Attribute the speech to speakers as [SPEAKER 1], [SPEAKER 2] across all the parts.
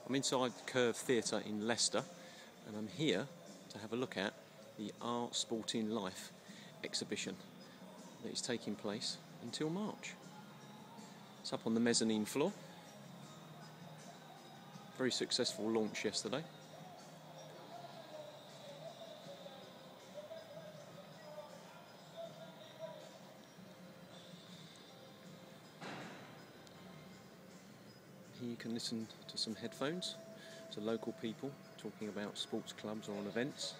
[SPEAKER 1] I'm inside the Curve Theatre in Leicester, and I'm here to have a look at the Our Sporting Life exhibition that is taking place until March. It's up on the mezzanine floor. Very successful launch yesterday. Here you can listen to some headphones to local people talking about sports clubs or on events.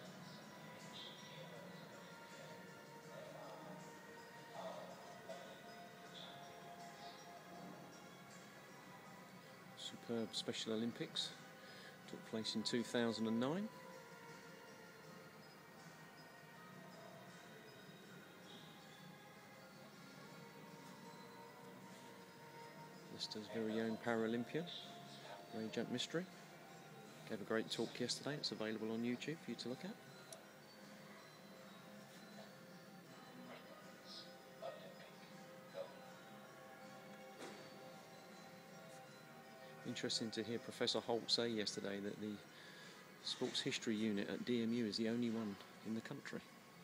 [SPEAKER 1] Superb Special Olympics took place in 2009. Leicester's very own Paralympian, Ray Jump Mystery, gave a great talk yesterday. It's available on YouTube for you to look at. Interesting to hear Professor Holt say yesterday that the sports history unit at DMU is the only one in the country.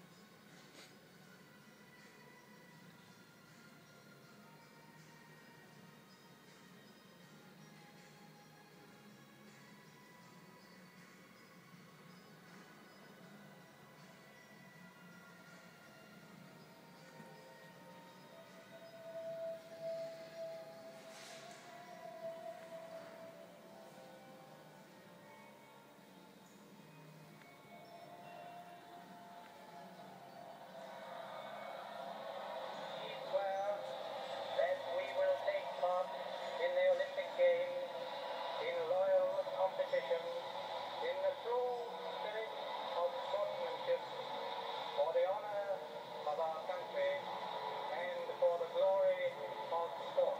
[SPEAKER 2] In the Olympic Games, in loyal competition, in the true spirit of sportsmanship, for the honour of our country and for the glory of sport.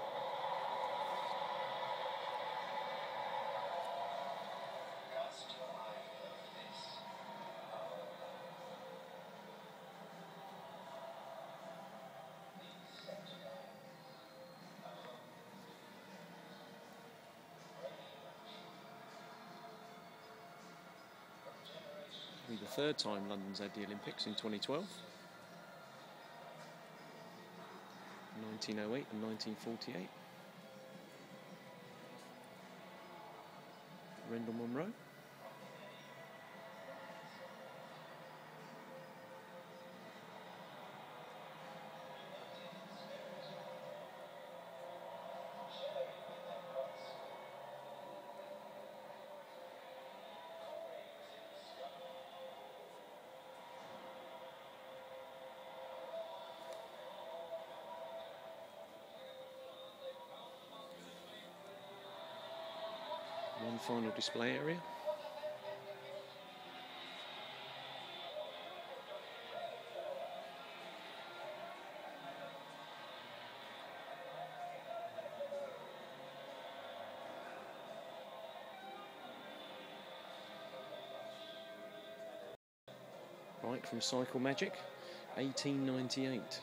[SPEAKER 1] It'll be the third time London's had the Olympics in 2012, 1908 and 1948. Rendell Munro. One final display area. Bike from Cycle Magic, 1898.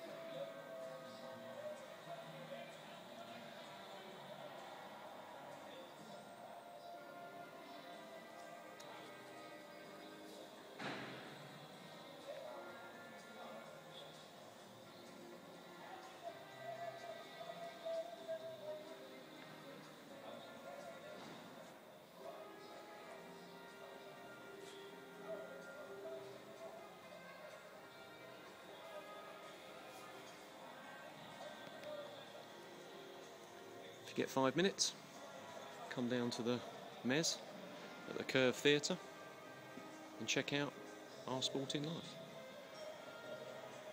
[SPEAKER 1] If you get 5 minutes, come down to the Mezz at the Curve Theatre and check out Our Sporting Life.